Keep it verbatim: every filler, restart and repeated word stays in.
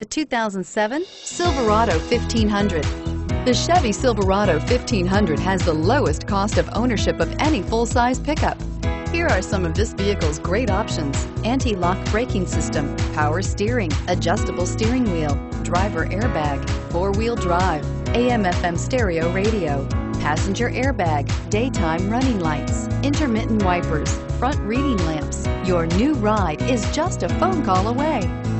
The two thousand seven Silverado fifteen hundred. The Chevy Silverado fifteen hundred has the lowest cost of ownership of any full-size pickup. Here are some of this vehicle's great options: anti-lock braking system, power steering, adjustable steering wheel, driver airbag, four-wheel drive, A M F M stereo radio, passenger airbag, daytime running lights, intermittent wipers, front reading lamps. Your new ride is just a phone call away.